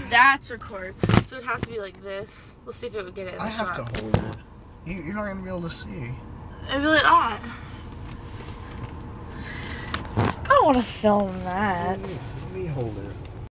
That's record. So it would have to be like this. Let's see if it would get it in the shot. I have to hold it. You're not going to be able to see. It'd be like that. I don't want to film that. Let me hold it.